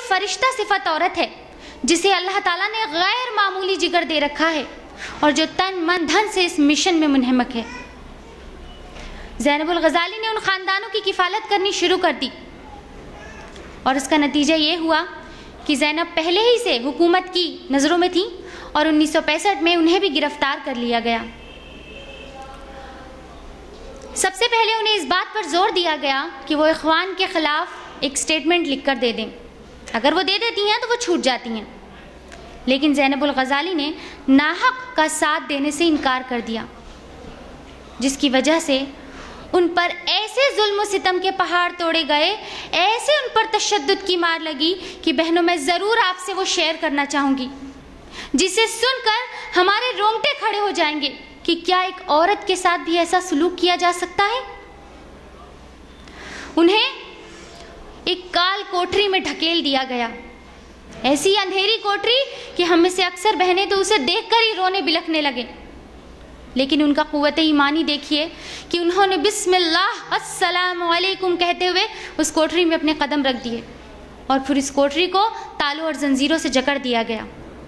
فرشتہ صفت عورت ہے جسے اللہ تعالیٰ نے غیر معمولی جگر دے رکھا ہے اور جو تن من دھن سے اس مشن میں منہمک ہے۔ زینب الغزالی نے ان خاندانوں کی کفالت کرنی شروع کر دی اور اس کا نتیجہ یہ ہوا کہ زینب پہلے ہی سے حکومت کی نظروں میں تھیں اور 1965 میں انہیں بھی گرفتار کر لیا گیا۔ سب سے پہلے انہیں اس بات پر زور دیا گیا کہ وہ اخوان کے خلاف ایک سٹیٹمنٹ لکھ کر دے دیں۔ اگر وہ دے دیتی ہیں تو وہ چھوٹ جاتی ہیں، لیکن زینب الغزالی نے ناحق کا ساتھ دینے سے انکار کر دیا، جس کی وجہ سے ان پر ایسے ظلم و ستم کے پہاڑ توڑے گئے، ایسے ان پر تشدد کی مار لگی کہ بہنوں میں ضرور آپ سے وہ شیئر کرنا چاہوں گی، جسے سن کر ہمارے رونگٹے کھڑے ہو جائیں گے کہ کیا ایک عورت کے ساتھ بھی ایسا سلوک کیا جا سکتا ہے۔ انہیں ایک کال کوٹری میں ڈھکیل دیا گیا، ایسی اندھیری کوٹری کہ ہم میں سے اکثر بہنیں تو اسے دیکھ کر ہی رونے بلکنے لگے، لیکن ان کا قوت ایمانی دیکھیے کہ انہوں نے بسم اللہ السلام علیکم کہتے ہوئے اس کوٹری میں اپنے قدم رکھ دیے اور پھر اس کوٹری کو تالوں اور زنجیروں سے جکڑ دیا گیا۔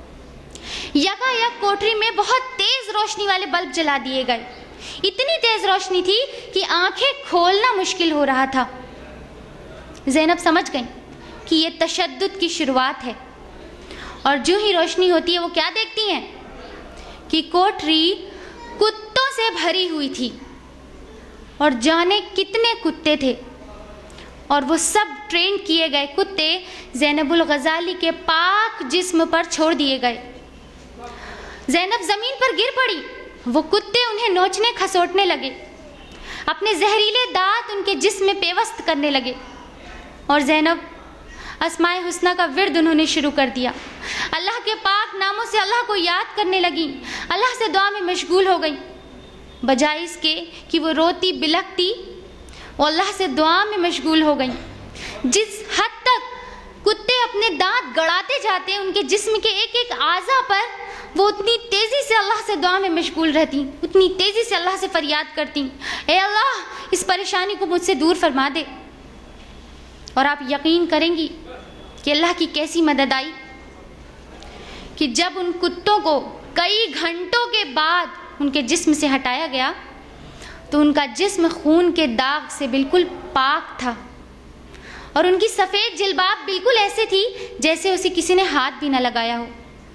یکا یک کوٹری میں بہت تیز روشنی والے بلب جلا دیے گئے، اتنی تیز روشنی تھی کہ آنکھیں کھولنا مشکل ہو رہا تھا۔ زینب سمجھ گئیں کہ یہ تشدد کی شروعات ہے، اور جو ہی روشنی ہوتی ہے وہ کیا دیکھتی ہیں کہ کوٹری کتوں سے بھری ہوئی تھی، اور جانے کتنے کتے تھے، اور وہ سب ٹرین کیے گئے کتے زینب الغزالی کے پاک جسم پر چھوڑ دیے گئے۔ زینب زمین پر گر پڑی، وہ کتے انہیں نوچنے کھسوٹنے لگے، اپنے زہریلے دانت ان کے جسم میں پیوست کرنے لگے، اور زینب اسماء حسنہ کا ورد انہوں نے شروع کر دیا، اللہ کے پاک ناموں سے اللہ کو یاد کرنے لگیں، اللہ سے دعا میں مشغول ہو گئیں، بجائے اس کے کہ وہ روتی بلکتی، وہ اللہ سے دعا میں مشغول ہو گئیں۔ جس حد تک کتے اپنے دانت گڑاتے جاتے ان کے جسم کے ایک ایک اعضاء پر، وہ اتنی تیزی سے اللہ سے دعا میں مشغول رہتی، اتنی تیزی سے اللہ سے فریاد کرتی، اے اللہ اس پریشانی کو مجھ سے دور فرما دے۔ اور آپ یقین کریں گی کہ اللہ کی کیسی مدد آئی کہ جب ان کتوں کو کئی گھنٹوں کے بعد ان کے جسم سے ہٹایا گیا تو ان کا جسم خون کے داغ سے بالکل پاک تھا، اور ان کی سفید جلباب بالکل ایسے تھی جیسے اسے کسی نے ہاتھ بھی نہ لگایا ہو۔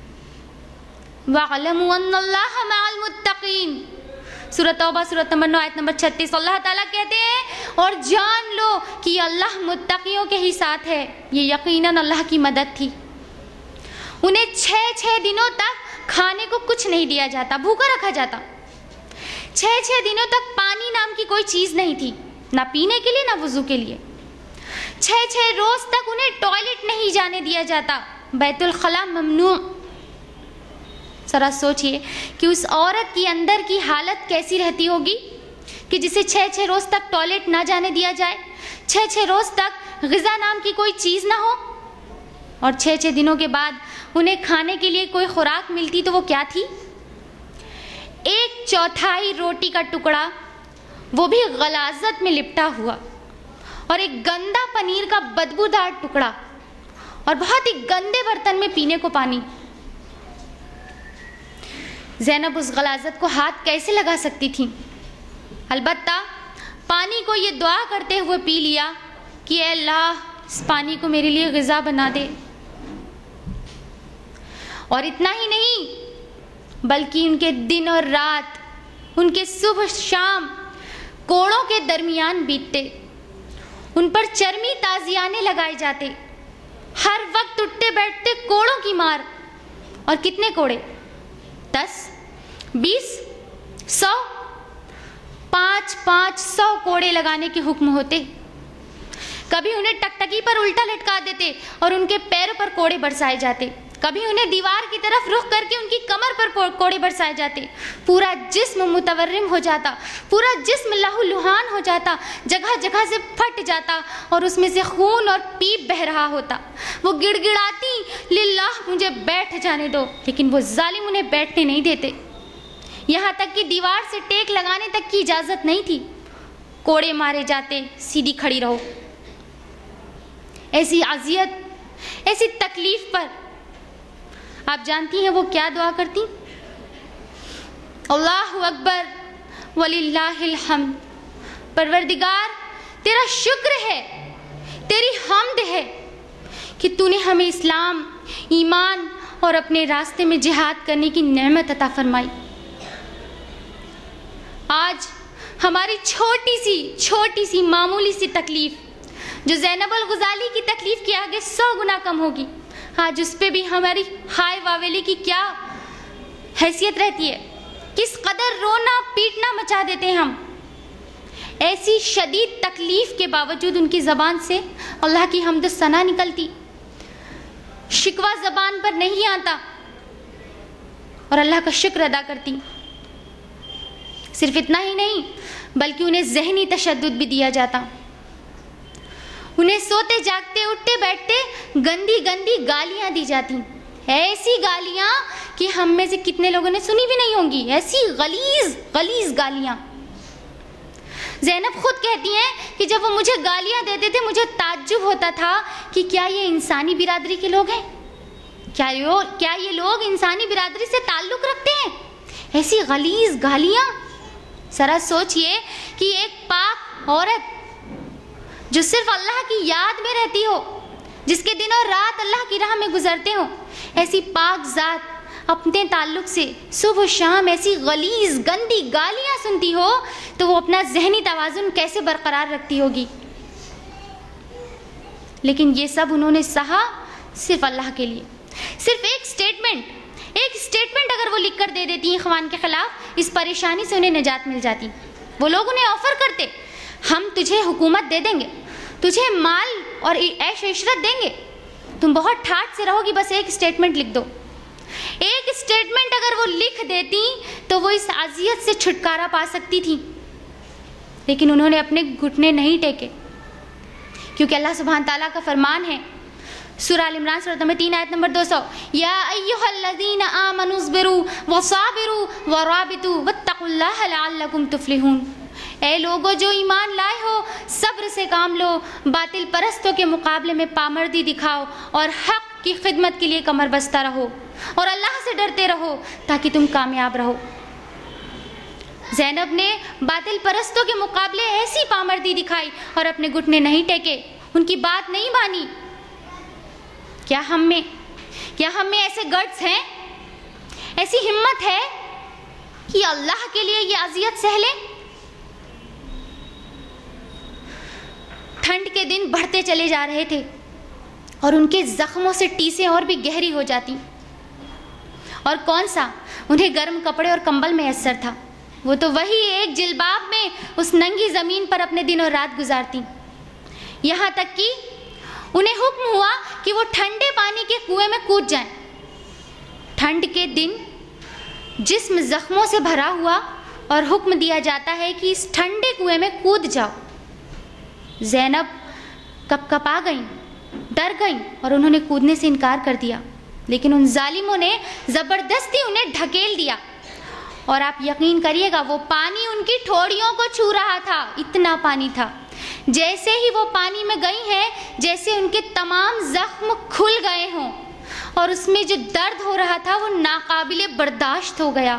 وَاعْلَمُوا أَنَّ اللَّهَ مَعَ الْمُتَّقِينَ، سورۃ توبہ سورۃ نمبر 9 آیت نمبر 36، اللہ تعالیٰ کہتے ہیں اور جان لو کہ اللہ متقیوں کے ہی ساتھ ہے۔ یہ یقیناً اللہ کی مدد تھی۔ انہیں 6 دنوں تک کھانے کو کچھ نہیں دیا جاتا، بھوکا رکھا جاتا۔ 6 دنوں تک پانی نام کی کوئی چیز نہیں تھی، نہ پینے کے لیے نہ وضو کے لیے۔ 6 روز تک انہیں ٹوائلٹ نہیں جانے دیا جاتا، بیت الخلاء ممنوع۔ ذرا سوچئے کہ اس عورت کی اندر کی حالت کیسی رہتی ہوگی کہ جسے 6 روز تک ٹوائلٹ نہ جانے دیا جائے، 6 روز تک غذا نام کی کوئی چیز نہ ہو، اور 6 دنوں کے بعد انہیں کھانے کے لیے کوئی خوراک ملتی تو وہ کیا تھی؟ 1/4 روٹی کا ٹکڑا، وہ بھی غلاظت میں لپٹا ہوا، اور ایک گندا پنیر کا بدبودار ٹکڑا، اور بہت ہی گندے برتن میں پینے کو پانی۔ زینب اس غلاظت کو ہاتھ کیسے لگا سکتی تھیں؟ البتہ پانی کو یہ دعا کرتے ہوئے پی لیا کہ اے اللہ اس پانی کو میرے لیے غذا بنا دے۔ اور اتنا ہی نہیں بلکہ ان کے دن اور رات، ان کے صبح شام کوڑوں کے درمیان بیتتے، ان پر چرمی تازیانے لگائے جاتے، ہر وقت اٹھتے بیٹھتے کوڑوں کی مار۔ اور کتنے کوڑے؟ 10 20 100 500 کوڑے لگانے کے حکم ہوتے۔ کبھی انہیں ٹکٹکی پر الٹا لٹکا دیتے اور ان کے پیروں پر کوڑے برسائے جاتے، کبھی انہیں دیوار کی طرف رخ کر کے ان کی کمر پر کوڑے برسائے جاتے، پورا جسم متورم ہو جاتا، پورا جسم لہو لہان ہو جاتا، جگہ جگہ سے پھٹ جاتا اور اس میں سے خون اور پیپ بہہ رہا ہوتا۔ وہ گڑ گڑاتی للہ مجھے بیٹھ جانے دو، لیکن وہ ظالم انہیں بیٹھنے نہیں دیتے، یہاں تک کہ دیوار سے ٹیک لگانے تک کی اجازت نہیں تھی۔ کوڑے مارے جاتے، سیدھی کھڑی رہو۔ ایسی اذیت ایسی تکلیف پر آپ جانتی ہیں وہ کیا دعا کرتی؟ اللہ اکبر وللہ الحمد، پروردگار تیرا شکر ہے، تیری حمد ہے کہ تو نے ہمیں اسلام، ایمان اور اپنے راستے میں جہاد کرنے کی نعمت عطا فرمائی۔ آج ہماری چھوٹی سی معمولی سی تکلیف جو زینب الغزالی کی تکلیف کے آگے 100 گنا کم ہوگی، آج اس پہ بھی ہماری ہائے واویلی کی کیا حیثیت رہتی ہے، کس قدر رونا پیٹنا مچا دیتے ہیں ہم۔ ایسی شدید تکلیف کے باوجود ان کی زبان سے اللہ کی حمد و ثنا نکلتی، شکوہ زبان پر نہیں آتا اور اللہ کا شکر ادا کرتی۔ صرف اتنا ہی نہیں بلکہ انہیں ذہنی تشدد بھی دیا جاتا، انہیں سوتے جاگتے اٹھتے بیٹھتے گندی گالیاں دی جاتی، ایسی گالیاں کہ ہم میں سے کتنے لوگوں نے سنی بھی نہیں ہوں گی، ایسی غلیظ گالیاں۔ زینب خود کہتی ہیں کہ جب وہ مجھے گالیاں دیتے تھے مجھے تعجب ہوتا تھا کہ کیا یہ انسانی برادری کے لوگ ہیں، کیا یہ لوگ انسانی برادری سے تعلق رکھتے ہیں؟ ایسی غلیظ گالیاں۔ ذرا سوچئے کہ ایک پاک عورت جو صرف اللہ کی یاد میں رہتی ہو، جس کے دن اور رات اللہ کی راہ میں گزرتے ہوں، ایسی پاک ذات اپنے تعلق سے صبح و شام ایسی غلیظ گندی گالیاں سنتی ہو تو وہ اپنا ذہنی توازن کیسے برقرار رکھتی ہوگی؟ لیکن یہ سب انہوں نے سہا صرف اللہ کے لیے۔ صرف ایک سٹیٹمنٹ اگر وہ لکھ کر دے دیتی ہیں اخوان کے خلاف، اس پریشانی سے انہیں نجات مل جاتی۔ وہ لوگ انہیں آفر کرتے، ہم تجھے حکومت دے دیں گے، تجھے مال اور عیش و عشرت دیں گے، تم بہت ٹھاٹ سے رہو گی، بس ایک سٹیٹمنٹ لکھ دو۔ ایک سٹیٹمنٹ اگر وہ لکھ دیتی تو وہ اس اذیت سے چھٹکارا پا سکتی تھی، لیکن انہوں نے اپنے گھٹنے نہیں ٹیکے، کیونکہ اللہ سبحانہ تعالیٰ کا فرمان ہے سورہ آل عمران سورہ نمبر 3 آیت نمبر 200، یا ایھا الذین آمنوا اصبروا وصابروا ورابطوا واتقوا اللہ لعلکم تفلحون۔ اے لوگو جو ایمان لائے ہو، صبر سے کام لو، باطل پرستوں کے مقابلے میں پامردی دکھاؤ اور حق کی خدمت کے لیے کمر بستہ رہو اور اللہ سے ڈرتے رہو تاکہ تم کامیاب رہو۔ زینب نے باطل پرستوں کے مقابلے ایسی پامردی دکھائی اور اپنے گھٹنے نہیں ٹیکے، ان کی بات نہیں مانی۔ کیا ہم میں ایسے گٹس ہیں، ایسی ہمت ہے کہ اللہ کے لیے یہ اذیت سہ لیں؟ ٹھنڈ کے دن بڑھتے چلے جا رہے تھے اور ان کے زخموں سے ٹیسیں اور بھی گہری ہو جاتی، اور کون سا انہیں گرم کپڑے اور کمبل میسر تھا، وہ تو وہی ایک جلباب میں اس ننگی زمین پر اپنے دن اور رات گزارتی۔ یہاں تک کہ انہیں حکم ہوا کہ وہ ٹھنڈے پانی کے کنویں میں کود جائیں۔ ٹھنڈ کے دن جسم زخموں سے بھرا ہوا اور حکم دیا جاتا ہے کہ اس ٹھنڈے کنویں میں کود جاؤ۔ زینب کپکپا گئیں، ڈر گئیں اور انہوں نے کودنے سے انکار کر دیا، لیکن ان ظالموں نے زبردستی انہیں ڈھکیل دیا، اور آپ یقین کریے گا وہ پانی ان کی ٹھوڑیوں کو چھو رہا تھا، اتنا پانی تھا۔ جیسے ہی وہ پانی میں گئی ہیں جیسے ان کے تمام زخم کھل گئے ہوں، اور اس میں جو درد ہو رہا تھا وہ ناقابل برداشت ہو گیا۔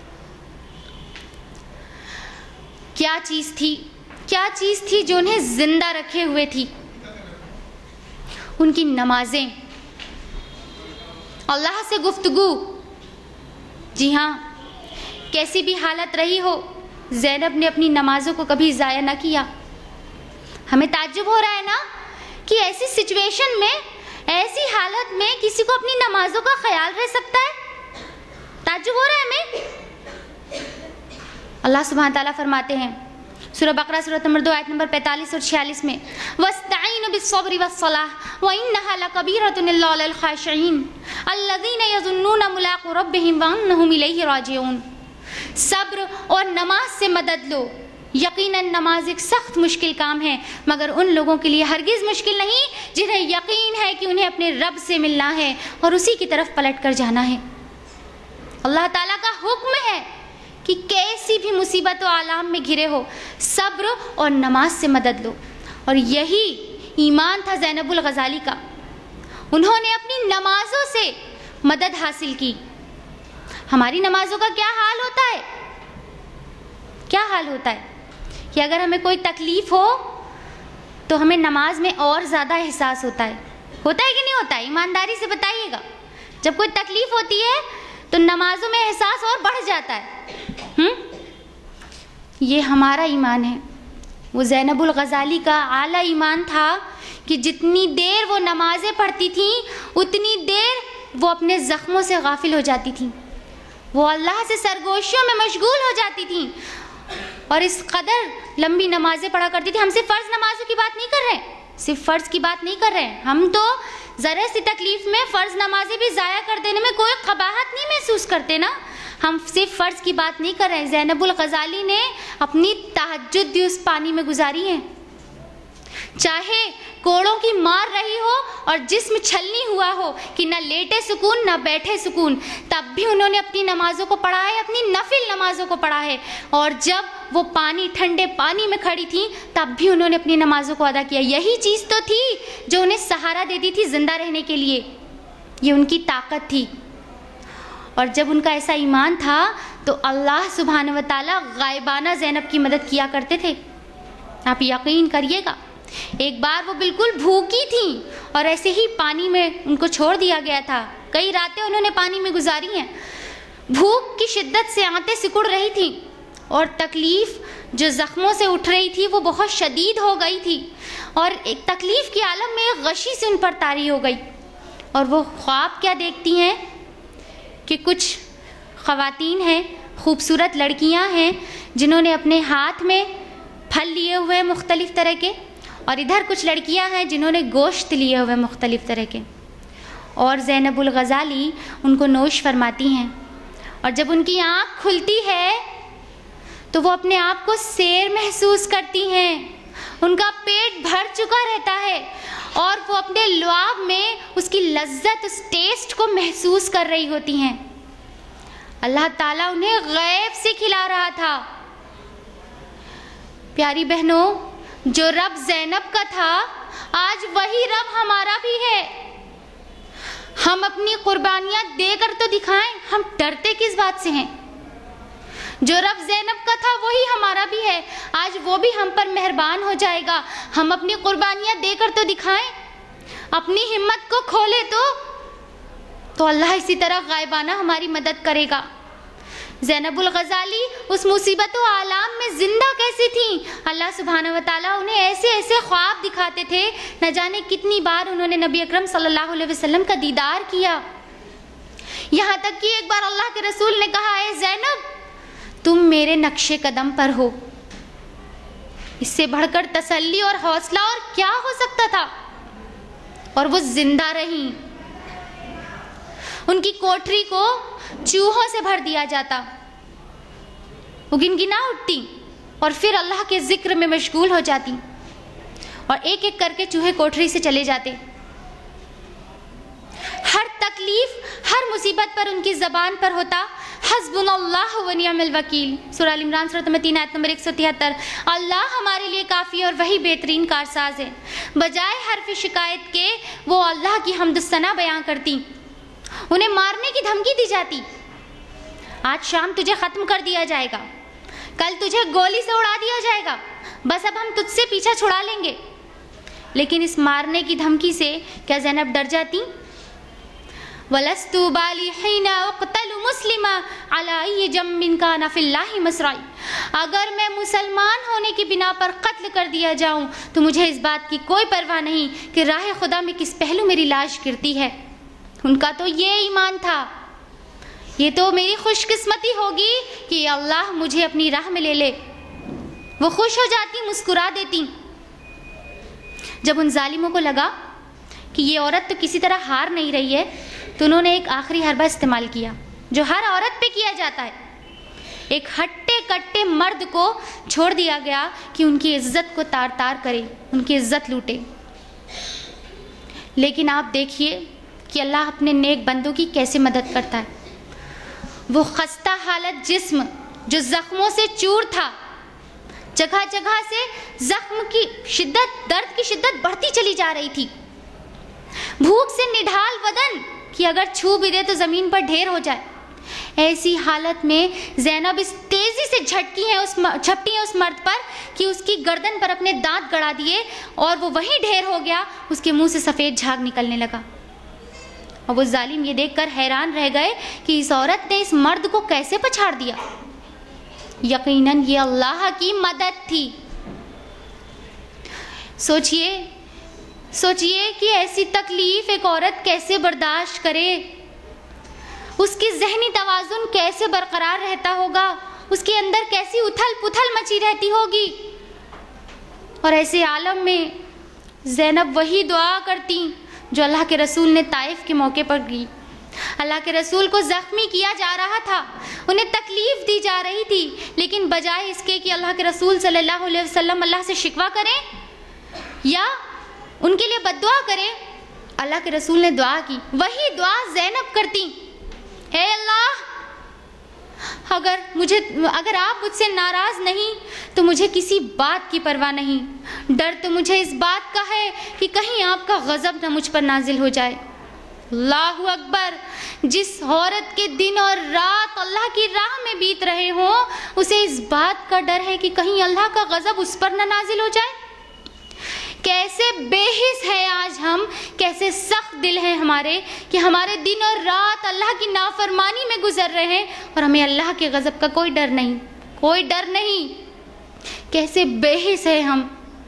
کیا چیز تھی جو انہیں زندہ رکھے ہوئے تھی؟ ان کی نمازیں، اللہ سے گفتگو۔ جی ہاں، کیسی بھی حالت رہی ہو، زینب نے اپنی نمازوں کو کبھی ضائع نہ کیا۔ ہمیں تعجب ہو رہا ہے نا کہ ایسی سچویشن میں، ایسی حالت میں کسی کو اپنی نمازوں کا خیال رہ سکتا ہے؟ تعجب ہو رہا ہے ہمیں۔ اللہ سبحانہ تعالیٰ فرماتے ہیں سورہ بقرہ سورہ نمبر 2 آیت نمبر 45 اور 46 میں، وَاسْتَعِينُوا بِالصَّبْرِ وَالصَّلَاةِ وَإِنَّهَا لَكَبِيرَةٌ إِلَّا عَلَى الْخَاشِعِينَ الَّذِينَ يَظُنُّونَ مُلَاقُو رَبِّهِمْ وَأَنَّهُمْ إِلَيْهِ رَاجِعُونَ۔ صبر اور نماز سے مدد لو، یقیناً نماز ایک سخت مشکل کام ہے، مگر ان لوگوں کے لیے ہرگز مشکل نہیں جنہیں یقین ہے کہ انہیں اپنے رب سے ملنا ہے اور اسی کی طرف پلٹ کر جانا ہے۔ اللہ تعالیٰ کا حکم ہے کہ کیسی بھی مصیبت و آلام میں گھرے ہو، صبر اور نماز سے مدد لو، اور یہی ایمان تھا زینب الغزالی کا۔ انہوں نے اپنی نمازوں سے مدد حاصل کی۔ ہماری نمازوں کا کیا حال ہوتا ہے؟ کیا حال ہوتا ہے کہ اگر ہمیں کوئی تکلیف ہو تو ہمیں نماز میں اور زیادہ احساس ہوتا ہے کہ نہیں ہوتا ہے؟ ایمانداری سے بتائیے گا۔ جب کوئی تکلیف ہوتی ہے تو نمازوں میں احساس اور بڑھ جاتا ہے۔ یہ ہمارا ایمان ہے۔ وہ زینب الغزالی کا اعلیٰ ایمان تھا کہ جتنی دیر وہ نمازیں پڑھتی تھیں اتنی دیر وہ اپنے زخموں سے غافل ہو جاتی تھیں، وہ اللہ سے سرگوشیوں میں مشغول ہو جاتی تھیں، اور اس قدر لمبی نمازیں پڑھا کرتی تھی۔ ہم صرف فرض نمازوں کی بات نہیں کر رہے ہیں، صرف فرض کی بات نہیں کر رہے ہیں، ہم تو ذرا سی تکلیف میں فرض نمازیں بھی ضائع کر دینے میں کوئی قباحت نہیں محسوس کرتے نا۔ ہم صرف فرض کی بات نہیں کر رہے ہیں۔ زینب الغزالی نے اپنی تہجد بھی اس پانی میں گزاری ہے، چاہے کوڑوں کی مار رہی ہو اور جسم چھلنی ہوا ہو کہ نہ لیٹے سکون نہ بیٹھے سکون، تب بھی انہوں نے اپنی نمازوں کو پڑھا ہے، اپنی نفل نمازوں کو پڑھا ہے، اور جب وہ ٹھنڈے پانی میں کھڑی تھیں تب بھی انہوں نے اپنی نمازوں کو ادا کیا۔ یہی چیز تو تھی جو انہیں سہارا دیتی تھی زندہ رہنے کے لیے، یہ ان کی طاقت تھی۔ اور جب ان کا ایسا ایمان تھا تو اللہ سبحانہ و تعالیٰ غائبانہ زینب کی مدد کیا کرتے تھے۔ آپ یقین کریے گا، ایک بار وہ بالکل بھوکی تھیں اور ایسے ہی پانی میں ان کو چھوڑ دیا گیا تھا، کئی راتیں انہوں نے پانی میں گزاری ہیں، بھوک کی شدت سے آنتیں سکڑ رہی تھیں اور تکلیف جو زخموں سے اٹھ رہی تھی وہ بہت شدید ہو گئی تھی، اور ایک تکلیف کے عالم میں ایک غشی سے ان پر طاری ہو گئی، اور وہ خواب کیا دیکھتی ہیں کہ کچھ خواتین ہیں، خوبصورت لڑکیاں ہیں جنہوں نے اپنے ہاتھ میں پھل لیے ہوئے مختلف طرح کے، اور ادھر کچھ لڑکیاں ہیں جنہوں نے گوشت لیے ہوئے مختلف طرح کے، اور زینب الغزالی ان کو نوش فرماتی ہیں، اور جب ان کی آنکھ کھلتی ہے تو وہ اپنے آپ کو سیر محسوس کرتی ہیں، ان کا پیٹ بھر چکا رہتا ہے اور وہ اپنے لعاب میں اس کی لذت، اس ٹیسٹ کو محسوس کر رہی ہوتی ہیں۔ اللہ تعالیٰ انہیں غیب سے کھلا رہا تھا۔ پیاری بہنوں، جو رب زینب کا تھا آج وہی رب ہمارا بھی ہے۔ ہم اپنی قربانیاں دے کر تو دکھائیں، ہم ڈرتے کس بات سے ہیں؟ جو رب زینب کا تھا وہی ہمارا بھی ہے، آج وہ بھی ہم پر مہربان ہو جائے گا۔ ہم اپنی قربانیاں دے کر تو دکھائیں، اپنی ہمت کو کھولے تو اللہ اسی طرح غائبانہ ہماری مدد کرے گا۔ زینب الغزالی اس مصیبت و آلام میں زندہ کیسی تھیں؟ اللہ سبحانہ و تعالیٰ انہیں ایسے ایسے خواب دکھاتے تھے، نہ جانے کتنی بار انہوں نے نبی اکرم صلی اللہ علیہ وسلم کا دیدار کیا، یہاں تک کہ ایک بار اللہ کے رسول نے کہا، اے زینب تم میرے نقش قدم پر ہو۔ اس سے بڑھ کر تسلی اور حوصلہ اور کیا ہو سکتا تھا؟ اور وہ زندہ رہیں۔ ان کی کوٹری کو چوہوں سے بھر دیا جاتا، وہ گنگنا اٹھتی اور پھر اللہ کے ذکر میں مشغول ہو جاتی، اور ایک ایک کر کے چوہے کوٹری سے چلے جاتے۔ ہر تکلیف، ہر مصیبت پر ان کی زبان پر ہوتا حسبنا اللہ و نعم الوکیل۔ سورہ ال عمران سورۃ نمبر 3 آیت نمبر 173، اللہ ہمارے لیے کافی اور وہی بہترین کارساز ہے۔ بجائے حرف شکایت کے وہ اللہ کی حمد و ثنا بیان کرتی۔ انہیں مارنے کی دھمکی دی جاتی، آج شام تجھے ختم کر دیا جائے گا، کل تجھے گولی سے اڑا دیا جائے گا، بس اب ہم تجھ سے پیچھا چھڑا لیں گے۔ لیکن اس مارنے کی دھمکی سے کیا زینب ڈر جاتی؟ وَلَسْتُ بَالِي حِينَ أُقْتَلُ مُسْلِمًا عَلَىٰ أَيِّ جَنبٍ كَانَ فِي اللَّهِ مَصْرَعِي، اگر میں مسلمان ہونے کی بنا پر قتل کر دیا جاؤں تو مجھے اس بات کی کوئی پرواہ نہیں کہ راہ خدا میں کس پہلو میری لاش گرتی ہے۔ ان کا تو یہ ایمان تھا، یہ تو میری خوش قسمتی ہوگی کہ اللہ مجھے اپنی راہ میں لے لے۔ وہ خوش ہو جاتی، مسکرا دیتی۔ جب ان ظالموں کو لگا کہ یہ عورت تو کسی طرح ہار نہیں رہی ہے تو انہوں نے ایک آخری حربہ استعمال کیا جو ہر عورت پہ کیا جاتا ہے۔ ایک ہٹے کٹے مرد کو چھوڑ دیا گیا کہ ان کی عزت کو تار تار کرے، ان کی عزت لوٹے۔ لیکن آپ دیکھیے کہ اللہ اپنے نیک بندوں کی کیسے مدد کرتا ہے۔ وہ خستہ حالت جسم جو زخموں سے چور تھا، جگہ جگہ سے زخم کی شدت، درد کی شدت بڑھتی چلی جا رہی تھی، بھوک سے نڈھال بدن کہ اگر چھو بھی دے تو زمین پر ڈھیر ہو جائے۔ ایسی حالت میں زینب اس تیزی سے جھپٹی ہیں اس مرد پر کہ اس کی گردن پر اپنے دانت گڑا دیے اور وہ وہیں ڈھیر ہو گیا، اس کے منہ سے سفید جھاگ نکلنے لگا۔ اور وہ ظالم یہ دیکھ کر حیران رہ گئے کہ اس عورت نے اس مرد کو کیسے پچھاڑ دیا۔ یقیناً یہ اللہ کی مدد تھی۔ سوچئے کہ ایسی تکلیف ایک عورت کیسے برداشت کرے، اس کی ذہنی توازن کیسے برقرار رہتا ہوگا، اس کے اندر کیسی اتھل پتھل مچی رہتی ہوگی۔ اور ایسے عالم میں زینب وہی دعا کرتی جو اللہ کے رسول نے طائف کے موقع پر کی۔ اللہ کے رسول کو زخمی کیا جا رہا تھا، انہیں تکلیف دی جا رہی تھی، لیکن بجائے اس کے کہ اللہ کے رسول صلی اللہ علیہ وسلم اللہ سے شکوہ کریں یا ان کے لیے بد دعا کریں، اللہ کے رسول نے دعا کی۔ وہی دعا زینب کرتی، اے اللہ، اگر آپ مجھ سے ناراض نہیں تو مجھے کسی بات کی پرواہ نہیں، ڈر تو مجھے اس بات کا ہے کہ کہیں آپ کا غضب نہ مجھ پر نازل ہو جائے۔ اللہ اکبر! جس عورت کے دن اور رات اللہ کی راہ میں بیت رہے ہوں، اسے اس بات کا ڈر ہے کہ کہیں اللہ کا غضب اس پر نہ نازل ہو جائے۔ کیسے بے حس ہے آج ہم، کیسے سخت دل ہیں ہمارے کہ ہمارے دن اور رات اللہ کی نافرمانی میں گزر رہے ہیں اور ہمیں اللہ کے غضب کا کوئی ڈر نہیں۔ کیسے بے حس ہے ہم۔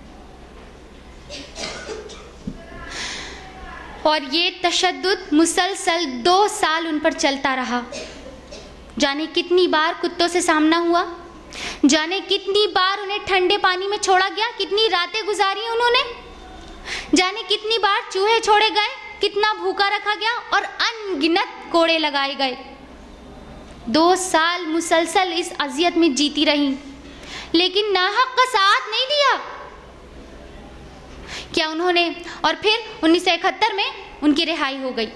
اور یہ تشدد مسلسل 2 سال ان پر چلتا رہا۔ جانے کتنی بار کتوں سے سامنا ہوا، جانے کتنی بار انہیں ٹھنڈے پانی میں چھوڑا گیا، کتنی راتیں گزاری انہوں نے، جانے کتنی بار چوہے چھوڑے گئے، کتنا بھوکا رکھا گیا اور ان گنت کوڑے لگائے گئے۔ 2 سال مسلسل اس اذیت میں جیتی رہی، لیکن ناحق کا ساتھ نہیں دیا۔ کیا انہوں نے، اور پھر 1971 میں ان کی رہائی ہو گئی۔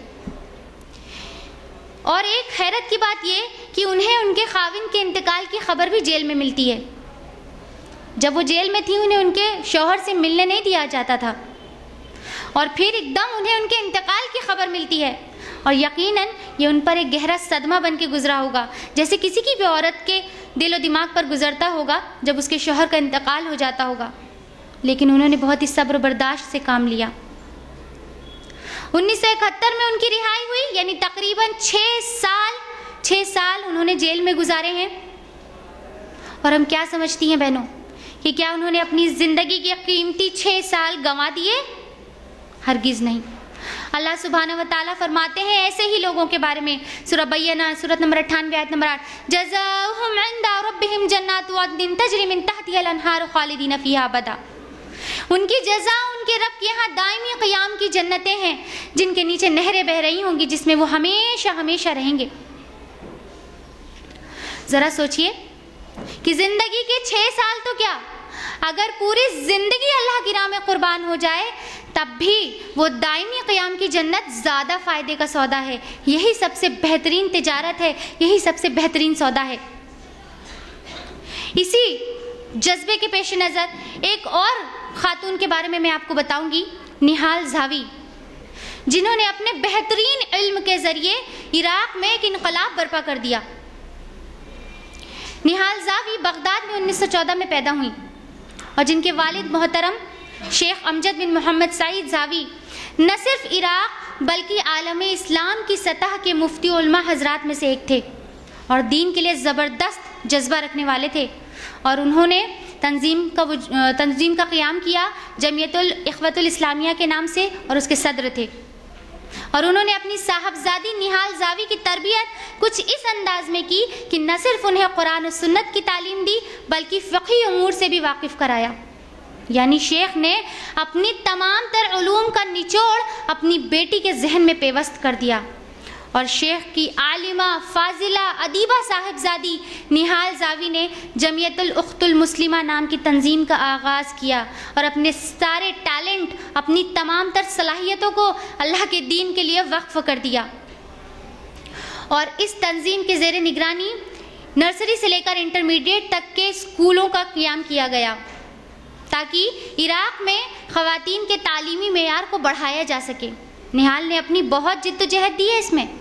اور ایک حیرت کی بات یہ کہ انہیں ان کے خاوند کے انتقال کی خبر بھی جیل میں ملتی ہے۔ جب وہ جیل میں تھی انہیں ان کے شوہر سے ملنے نہیں دیا جاتا تھا، اور پھر ایک دم انہیں ان کے انتقال کی خبر ملتی ہے، اور یقیناً یہ ان پر ایک گہرا صدمہ بن کے گزرا ہوگا، جیسے کسی کی بھی عورت کے دل و دماغ پر گزرتا ہوگا جب اس کے شوہر کا انتقال ہو جاتا ہوگا۔ لیکن انہوں نے بہت ہی صبر و برداشت سے کام لیا۔ 1971 میں ان کی رہائی ہوئی، یعنی تقریباً 6 سال انہوں نے جیل میں گزارے ہیں۔ اور ہم کیا سمجھتی ہیں بہنوں کہ کیا انہوں نے اپنی زندگی کے قیمتی 6 سال گنوا دیے؟ ہرگز نہیں۔ اللہ سبحانہ و تعالیٰ فرماتے ہیں ایسے ہی لوگوں کے بارے میں، سورہ بینہ سورۃ نمبر 98 آیت نمبر 8، جزاؤہم عند ربہم جنات عدن تجری من تحتہا الانہار خالدین فیہا ابدا۔ ان کی جزا ان کے رب کے یہاں دائمی قیام کی جنتیں ہیں جن کے نیچے نہریں بہہ رہی ہوں گی، جس میں وہ ہمیشہ ہمیشہ رہیں گے۔ ذرا سوچئے کہ زندگی کے 6 سال تو کیا، اگر پوری زندگی اللہ کی راہ میں قربان ہو جائے تب بھی وہ دائمی قیام کی جنت زیادہ فائدے کا سودا ہے۔ یہی سب سے بہترین تجارت ہے، یہی سب سے بہترین سودا ہے۔ اسی جذبے کے پیش نظر ایک اور خاتون کے بارے میں آپ کو بتاؤں گی، نہال زاوی، جنہوں نے اپنے بہترین علم کے ذریعے عراق میں ایک انقلاب برپا کر دیا۔ نہال زاوی بغداد میں 1914 میں پیدا ہوئی، اور جن کے والد محترم شیخ امجد بن محمد سعید زاوی نہ صرف عراق بلکہ عالم اسلام کی سطح کے مفتی علماء حضرات میں سے ایک تھے، اور دین کے لیے زبردست جذبہ رکھنے والے تھے، اور انہوں نے تنظیم کا قیام کیا جمعیت الاخوۃ الاسلامیہ کے نام سے، اور اس کے صدر تھے۔ اور انہوں نے اپنی صاحبزادی نہال زاوی کی تربیت کچھ اس انداز میں کی کہ نہ صرف انہیں قرآن و سنت کی تعلیم دی بلکہ فقہی امور سے بھی واقف کرایا۔ یعنی شیخ نے اپنی تمام تر علوم کا نچوڑ اپنی بیٹی کے ذہن میں پیوست کر دیا، اور شیخ کی عالمہ فاضلہ ادیبہ صاحبزادی نہال زاوی نے جمعیت الاخت المسلمہ نام کی تنظیم کا آغاز کیا، اور اپنے سارے ٹیلنٹ، اپنی تمام تر صلاحیتوں کو اللہ کے دین کے لیے وقف کر دیا۔ اور اس تنظیم کے زیر نگرانی نرسری سے لے کر انٹرمیڈیٹ تک کے اسکولوں کا قیام کیا گیا، تاکہ عراق میں خواتین کے تعلیمی معیار کو بڑھایا جا سکے۔ نہال نے اپنی بہت جد و جہد دی ہے اس میں۔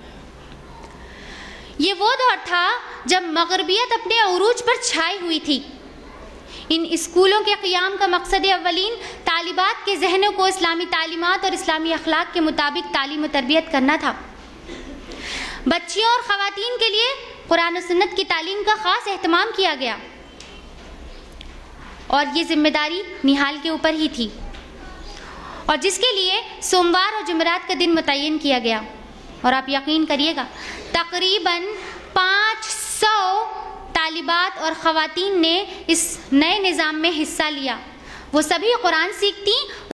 یہ وہ دور تھا جب مغربیت اپنے عروج پر چھائی ہوئی تھی۔ ان اسکولوں کے قیام کا مقصد اولین طالبات کے ذہنوں کو اسلامی تعلیمات اور اسلامی اخلاق کے مطابق تعلیم و تربیت کرنا تھا۔ بچیوں اور خواتین کے لیے قرآن و سنت کی تعلیم کا خاص اہتمام کیا گیا، اور یہ ذمہ داری نہال کے اوپر ہی تھی، اور جس کے لیے سوموار اور جمعرات کا دن متعین کیا گیا۔ اور آپ یقین کریے گا تقریباً 500 طالبات اور خواتین نے اس نئے نظام میں حصہ لیا۔ وہ سبھی قرآن سیکھتی